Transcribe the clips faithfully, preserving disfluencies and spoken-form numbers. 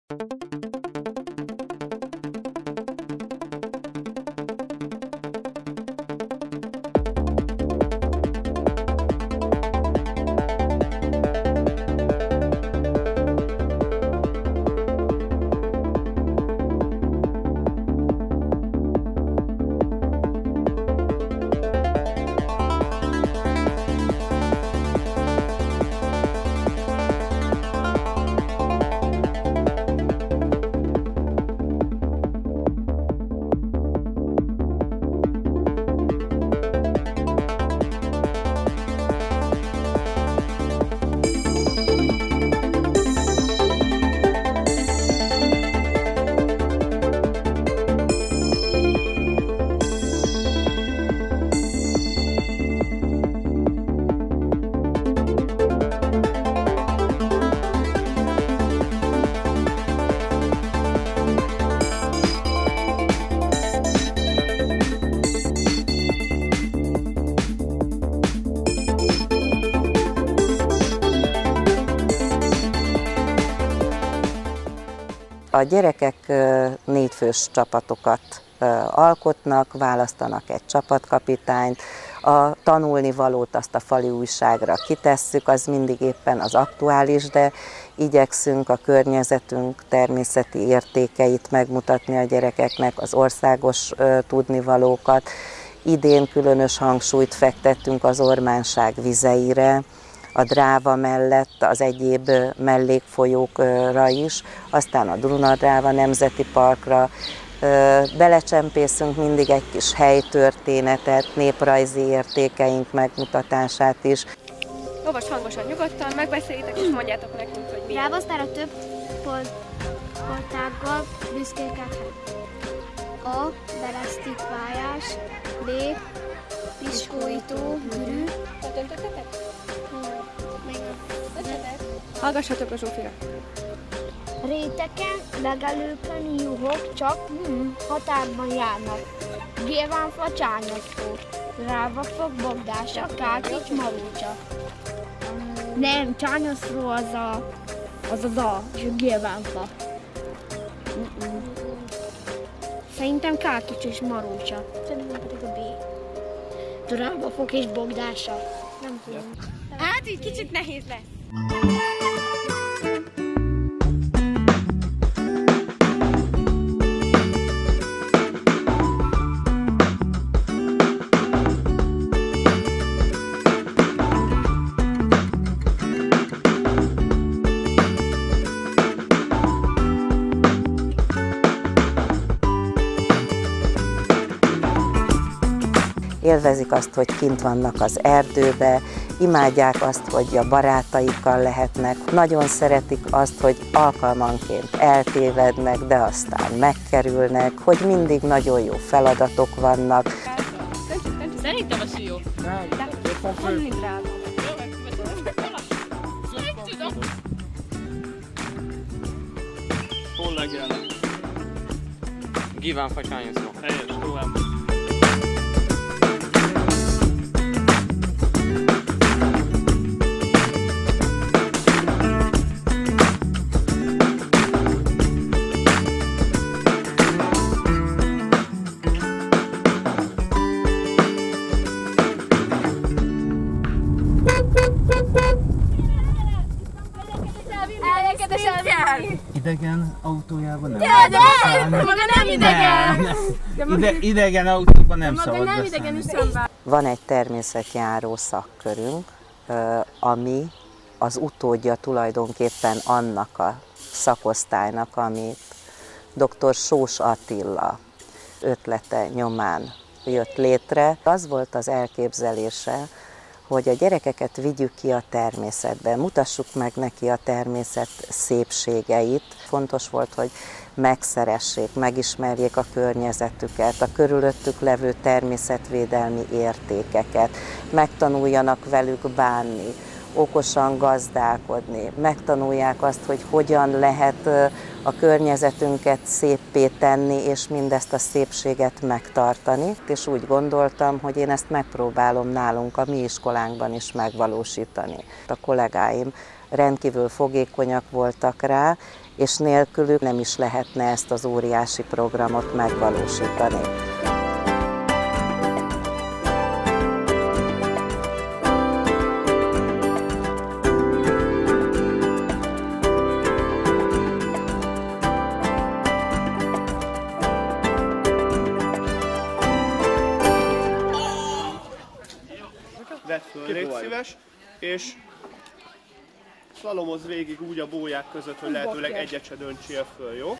A gyerekek négyfős csapatokat alkotnak, választanak egy csapatkapitányt, a tanulnivalót azt a fali újságra kitesszük, az mindig éppen az aktuális, de igyekszünk a környezetünk természeti értékeit megmutatni a gyerekeknek, az országos tudnivalókat. Idén különös hangsúlyt fektettünk az ormánság vizeire, a Dráva mellett az egyéb mellékfolyókra is, aztán a Duna-Dráva Nemzeti Parkra. Belecsempészünk mindig egy kis helytörténetet, néprajzi értékeink megmutatását is. Olvasd hangosan, nyugodtan, megbeszéljétek és mondjátok nekünk, hogy milyen. Dráva több portággal büszkékedhet. A. Beresztik pályás, B. Piskóító, Gürű. Döntöttetek? Hallgassatok a Zsófira. Réteken, legelőkön juhok csak hm, határban járnak. Gévánfa, csányasztó, Dráva-fok, bogdása, kákics, marúcsa. Nem, csányasztó az a, az a da, és a gévánfa. Szerintem kákics és marúcsa. Szerintem pedig a B. Dráva-fok és bogdása. Nem tudom. Hát így kicsit nehéz lesz. Élvezik azt, hogy kint vannak az erdőbe, imádják azt, hogy a barátaikkal lehetnek, nagyon szeretik azt, hogy alkalmanként eltévednek, de aztán megkerülnek, hogy mindig nagyon jó feladatok vannak. Szerintem az jó. Hol legyen? Gívánfa, csányasztó. Helyes, tovább. Idegen autójában nem szabad beszállni. Maga nem idegen! Nem. Ide, idegen autóban nem szabad nem beszállni. idegen, Van egy természetjáró szakkörünk, ami az utódja tulajdonképpen annak a szakosztálynak, amit doktor Sós Attila ötlete nyomán jött létre. Az volt az elképzelése, hogy a gyerekeket vigyük ki a természetbe, mutassuk meg neki a természet szépségeit. Fontos volt, hogy megszeressék, megismerjék a környezetüket, a körülöttük levő természetvédelmi értékeket, megtanuljanak velük bánni, okosan gazdálkodni, megtanulják azt, hogy hogyan lehet a környezetünket széppé tenni, és mindezt a szépséget megtartani. És úgy gondoltam, hogy én ezt megpróbálom nálunk a mi iskolánkban is megvalósítani. A kollégáim rendkívül fogékonyak voltak rá, és nélkülük nem is lehetne ezt az óriási programot megvalósítani. Vedd föl, légy szíves, és szlalomozz végig úgy a bóják között, hogy lehetőleg egyet se döntsél föl, jó?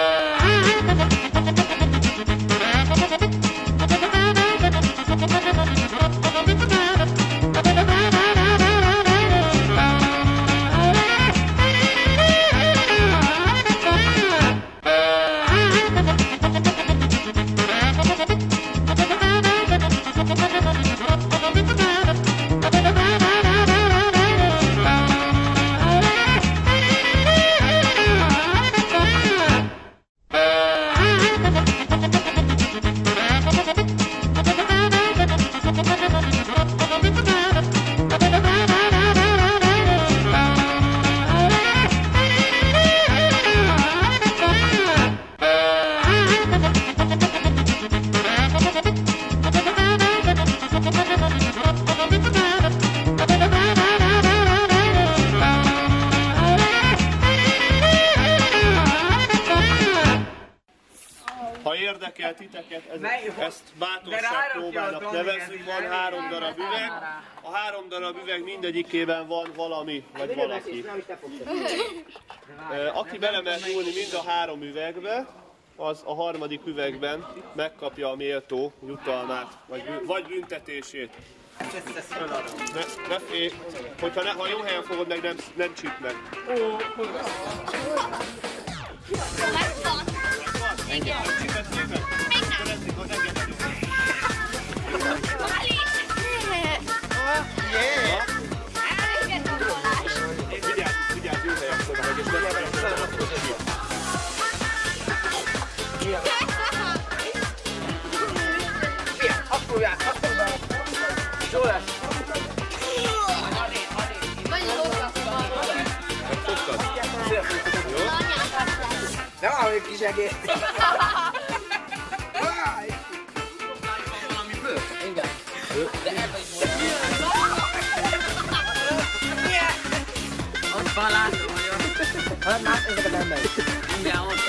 Ha érdekel titeket, ez, ezt bátorság próbának nevezzük, van három darab üveg. A három darab üveg mindegyikében van valami, vagy valaki. Aki belemer nyúlni mind a három üvegbe, az a harmadik üvegben megkapja a méltó jutalmát, vagy, vagy büntetését. Ne, ne félj, hogyha ne, ha jó helyen fogod meg, nem, nem csíp meg. Vigyázz, jó helyen fogod meg, és nem nem valami kis egész. Igen. De ebben is ott van, látom, hogy ott. Hát már ezeket nem megy. Igen, ott.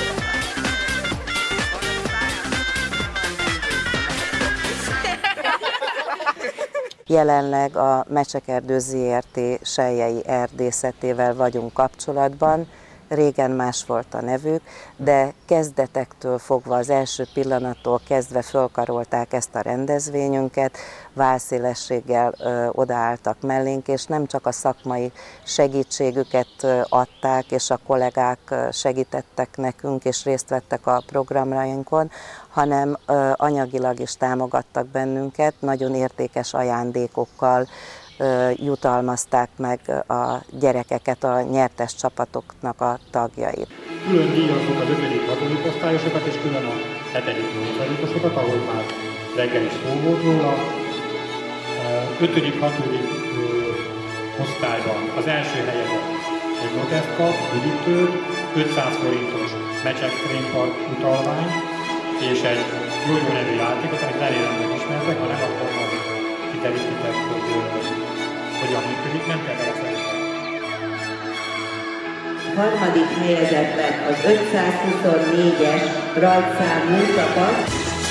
Jelenleg a Mecsekerdő zé er té Seljei erdészetével vagyunk kapcsolatban. Régen más volt a nevük, de kezdetektől fogva, az első pillanattól kezdve fölkarolták ezt a rendezvényünket, válszélességgel ö, odaálltak mellénk, és nem csak a szakmai segítségüket ö, adták, és a kollégák ö, segítettek nekünk, és részt vettek a programjainkon, hanem ö, anyagilag is támogattak bennünket, nagyon értékes ajándékokkal, jutalmazták meg a gyerekeket, a nyertes csapatoknak a tagjait. Külön díjazzuk az ötödik hatodik osztályosokat és külön a hetedik nyolcadikosokat, ahol már reggel is szó volt róla. ötödik hatodik osztályban az első helyezett egy noteszt kap, üdítőt, ötszáz forintos Mecsek Park utalvány és egy jó-jó nevű játékot, amit remélem megismertek, ha nem, akkor majd kiterítitek, hogy hogyan működik, nem kell vele szerintem. Harmadik helyezettben az ötszázhuszonnégyes rajtszámú csapat.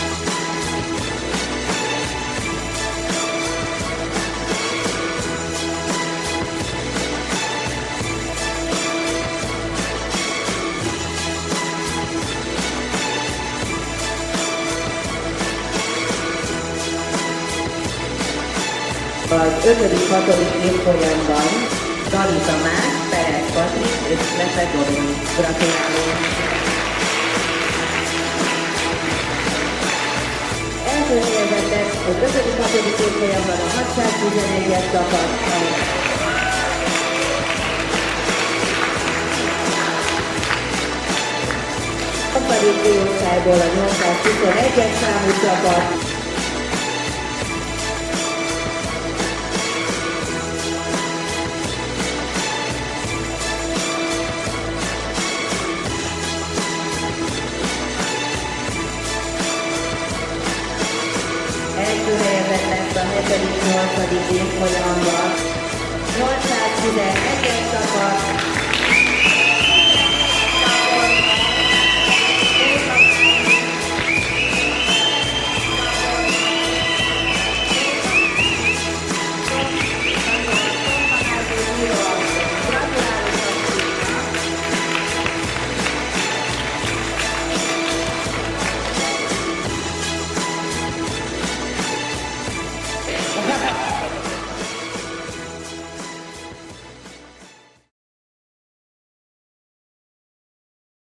Az ötödik hatodik évfolyamban Dani Tamás, Perez Patrik és Lefe Dominik. Gratulálunk! Első helyezettek az ötödik hatodik évfolyamban a hatszáztizenegyes csapat. A harmadik osztályból a nyolcszázhuszonegyes számú csapat. ötödik nyolcadik évfolyamban nyolcszáztizenegyes csapat,